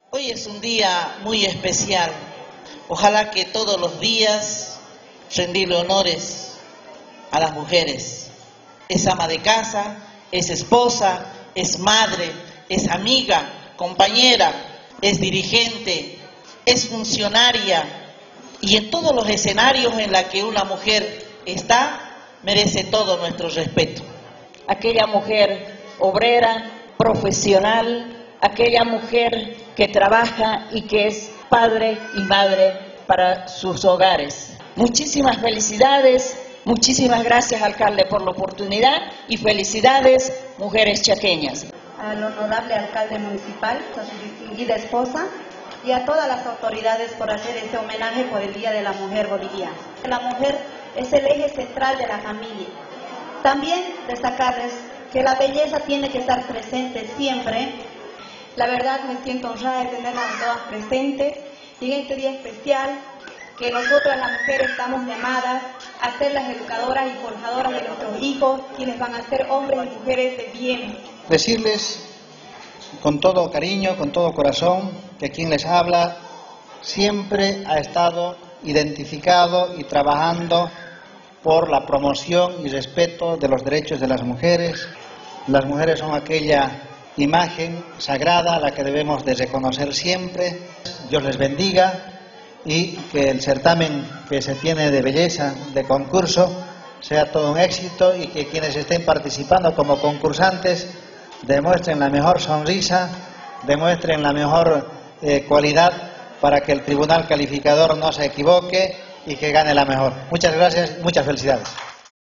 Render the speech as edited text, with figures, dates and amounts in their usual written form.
Hoy es un día muy especial. Ojalá que todos los días rendirle honores a las mujeres. Es ama de casa, es esposa, es madre, es amiga, compañera, es dirigente, es funcionaria. Y en todos los escenarios en los que una mujer está, merece todo nuestro respeto. Aquella mujer obrera, profesional, aquella mujer que trabaja y que es padre y madre para sus hogares. Muchísimas felicidades, muchísimas gracias, alcalde, por la oportunidad y felicidades, mujeres chaqueñas. Al honorable alcalde municipal, a su distinguida esposa y a todas las autoridades por hacer este homenaje por el Día de la Mujer Boliviana. La mujer es el eje central de la familia. También destacarles que la belleza tiene que estar presente siempre. La verdad me siento honrada de tenerlas todas presentes y en este día especial que nosotras las mujeres estamos llamadas a ser las educadoras y forjadoras de nuestros hijos, quienes van a ser hombres y mujeres de bien. Decirles con todo cariño, con todo corazón, que quien les habla siempre ha estado identificado y trabajando por la promoción y respeto de los derechos de las mujeres. Las mujeres son aquella imagen sagrada a la que debemos de reconocer siempre. Dios les bendiga y que el certamen que se tiene de belleza, de concurso, sea todo un éxito y que quienes estén participando como concursantes demuestren la mejor sonrisa, demuestren la mejor cualidad para que el tribunal calificador no se equivoque y que gane la mejor. Muchas gracias, muchas felicidades.